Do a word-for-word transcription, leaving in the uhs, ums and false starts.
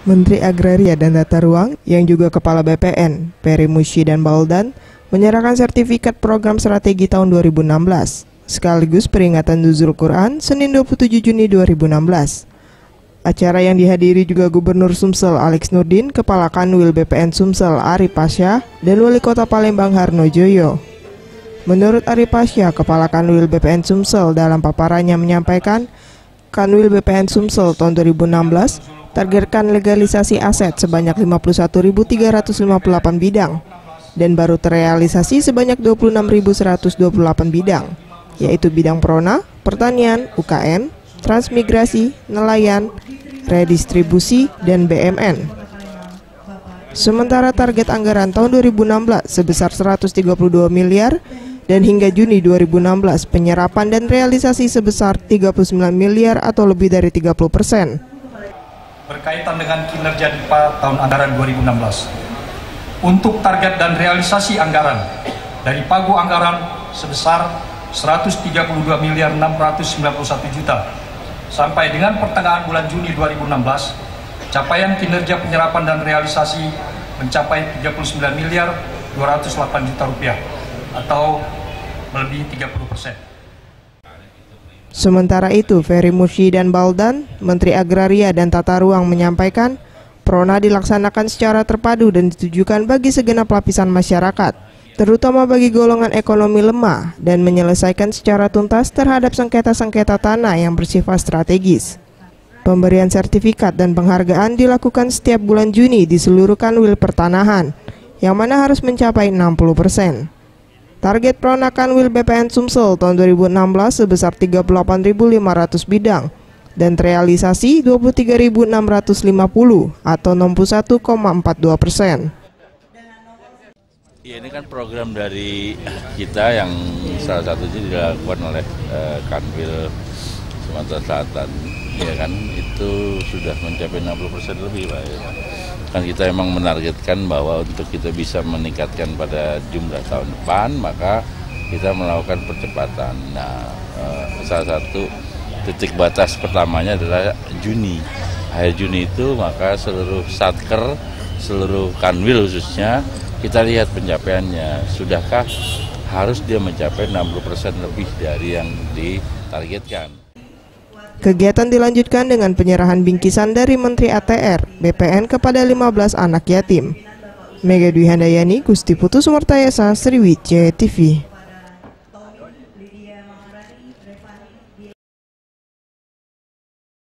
Menteri Agraria dan Tata Ruang yang juga Kepala B P N, Ferry Musyi dan Baldan, menyerahkan sertifikat program strategi tahun dua ribu enam belas, sekaligus peringatan Nuzul Quran Senin dua puluh tujuh Juni dua ribu enam belas. Acara yang dihadiri juga Gubernur Sumsel Alex Nurdin, Kepala Kanwil B P N Sumsel Ari Pasha, dan Wali Kota Palembang Harno Joyo. Menurut Ari Pasha, Kepala Kanwil B P N Sumsel dalam paparannya menyampaikan, Kanwil B P N Sumsel tahun dua ribu enam belas targetkan legalisasi aset sebanyak lima puluh satu ribu tiga ratus lima puluh delapan bidang dan baru terrealisasi sebanyak dua puluh enam ribu seratus dua puluh delapan bidang, yaitu bidang prona, pertanian, U K M, transmigrasi, nelayan, redistribusi, dan B M N. Sementara target anggaran tahun dua ribu enam belas sebesar seratus tiga puluh dua miliar dan hingga Juni dua ribu enam belas penyerapan dan realisasi sebesar tiga puluh sembilan miliar atau lebih dari tiga puluh persen. Berkaitan dengan kinerja D I P A tahun anggaran dua ribu enam belas. Untuk target dan realisasi anggaran dari pagu anggaran sebesar seratus tiga puluh dua miliar enam ratus sembilan puluh satu juta sampai dengan pertengahan bulan Juni dua ribu enam belas, capaian kinerja penyerapan dan realisasi mencapai tiga puluh sembilan miliar dua ratus delapan juta rupiah atau melebihi tiga puluh persen. Sementara itu, Ferry Musyi dan Baldan, Menteri Agraria dan Tata Ruang menyampaikan, Prona dilaksanakan secara terpadu dan ditujukan bagi segenap lapisan masyarakat, terutama bagi golongan ekonomi lemah, dan menyelesaikan secara tuntas terhadap sengketa-sengketa tanah yang bersifat strategis. Pemberian sertifikat dan penghargaan dilakukan setiap bulan Juni di seluruh kanwil pertanahan, yang mana harus mencapai enam puluh persen. Target Prona Kanwil B P N Sumsel tahun dua ribu enam belas sebesar tiga puluh delapan ribu lima ratus bidang dan terrealisasi dua puluh tiga ribu enam ratus lima puluh atau enam puluh satu koma empat dua persen. Ya, ini kan program dari kita yang salah satunya dilakukan oleh uh, Kanwil Sumatera Selatan, ya kan, itu sudah mencapai enam puluh persen lebih, Pak. Ya. Kan kita emang menargetkan bahwa untuk kita bisa meningkatkan pada jumlah tahun depan, maka kita melakukan percepatan. Nah, uh, salah satu titik batas pertamanya adalah Juni. Akhir Juni itu maka seluruh satker, seluruh kanwil khususnya, kita lihat pencapaiannya. Sudahkah harus dia mencapai enam puluh persen lebih dari yang ditargetkan. Kegiatan dilanjutkan dengan penyerahan bingkisan dari Menteri A T R B P N kepada lima belas anak yatim. Mega Dwi Handayani, Gusti Putu Sumertayasa, Sriwijaya T V.